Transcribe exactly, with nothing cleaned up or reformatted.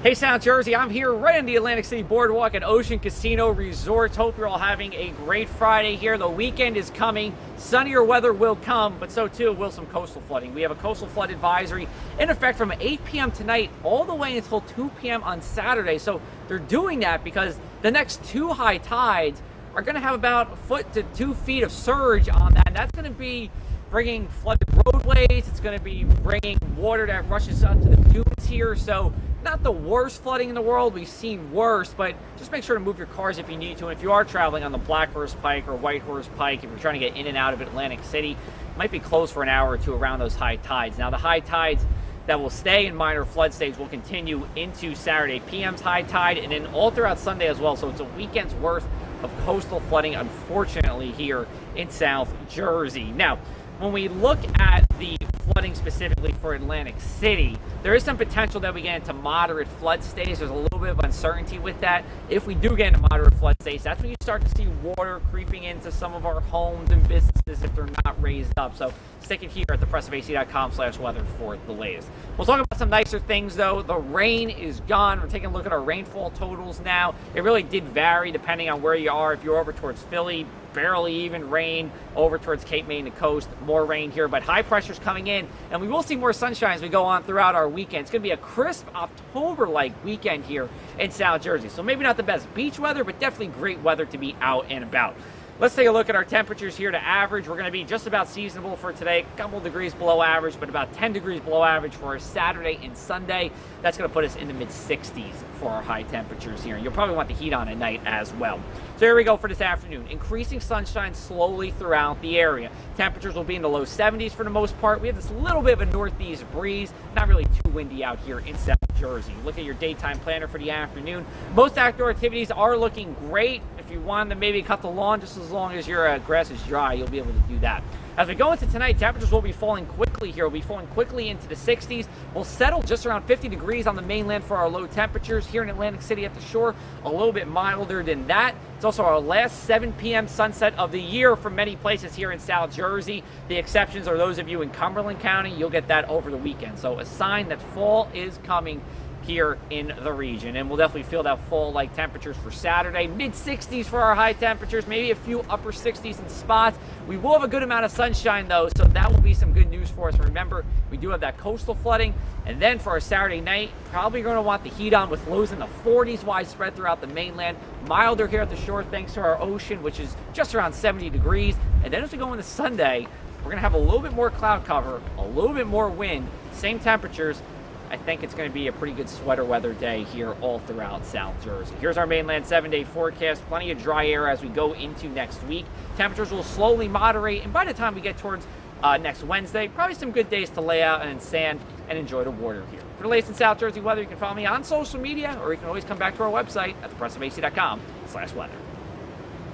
Hey South Jersey, I'm here right on the Atlantic City Boardwalk at Ocean Casino Resorts. Hope you're all having a great Friday here. The weekend is coming. Sunnier weather will come, but so too will some coastal flooding. We have a coastal flood advisory in effect from eight p m tonight all the way until two p m on Saturday. So they're doing that because the next two high tides are going to have about a foot to two feet of surge on that. And that's going to be bringing flooded roadways. It's going to be bringing water that rushes up to the dunes here. So not the worst flooding in the world. We've seen worse, but just make sure to move your cars if you need to. And if you are traveling on the Black Horse Pike or White Horse Pike, if you're trying to get in and out of Atlantic City, it might be closed for an hour or two around those high tides. Now, the high tides that will stay in minor flood stage will continue into Saturday p m's high tide and then all throughout Sunday as well. So it's a weekend's worth of coastal flooding, unfortunately, here in South Jersey. Now, when we look at the flooding specifically for Atlantic City, there is some potential that we get into moderate flood stage. There's a little bit of uncertainty with that. If we do get into moderate flood stage, that's when you start to see water creeping into some of our homes and businesses if they're not raised up. So stick it here at the press of A C dot com slash weather for the latest. We'll talk about some nicer things, though. The rain is gone. We're taking a look at our rainfall totals now. It really did vary depending on where you are. If you're over towards Philly, barely even rain. Over towards Cape May and the coast, more rain here, but high pressure's coming in, and we will see more sunshine as we go on throughout our weekend. It's going to be a crisp October-like weekend here in South Jersey. So maybe not the best beach weather, but definitely great weather to be out and about. Let's take a look at our temperatures here to average. We're going to be just about seasonable for today, a couple degrees below average, but about ten degrees below average for our Saturday and Sunday. That's going to put us in the mid sixties for our high temperatures here. And you'll probably want the heat on at night as well. So here we go for this afternoon. Increasing sunshine slowly throughout the area. Temperatures will be in the low seventies for the most part. We have this little bit of a northeast breeze. Not really too windy out here in South Jersey. Look at your daytime planner for the afternoon. Most outdoor activities are looking great. If you want to maybe cut the lawn, just as long as your uh, grass is dry, you'll be able to do that. As we go into tonight, temperatures will be falling quickly here. We'll be falling quickly into the sixties. We'll settle just around fifty degrees on the mainland for our low temperatures. Here in Atlantic City at the shore, a little bit milder than that. It's also our last seven p m sunset of the year for many places here in South Jersey. The exceptions are those of you in Cumberland County. You'll get that over the weekend. So a sign that fall is coming here in the region, and we'll definitely feel that fall-like temperatures for Saturday. mid sixties for our high temperatures, maybe a few upper sixties in spots. We will have a good amount of sunshine, though, so that will be some good news for us. Remember, we do have that coastal flooding, and then for our Saturday night, probably going to want the heat on with lows in the forties widespread throughout the mainland. Milder here at the shore thanks to our ocean, which is just around seventy degrees. And then as we go into Sunday, we're going to have a little bit more cloud cover, a little bit more wind, same temperatures. I think it's going to be a pretty good sweater weather day here all throughout South Jersey. Here's our mainland seven-day forecast. Plenty of dry air as we go into next week. Temperatures will slowly moderate, and by the time we get towards uh, next Wednesday, probably some good days to lay out and sand and enjoy the water here. For the latest in South Jersey weather, you can follow me on social media, or you can always come back to our website at the press of A C dot com slash weather.